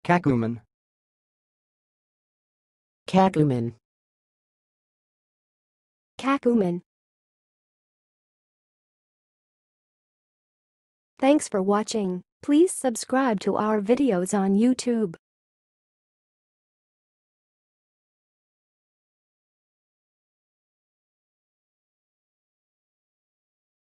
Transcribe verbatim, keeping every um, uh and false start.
cacumen, cacumen, cacumen. Thanks for watching. Please subscribe to our videos on YouTube.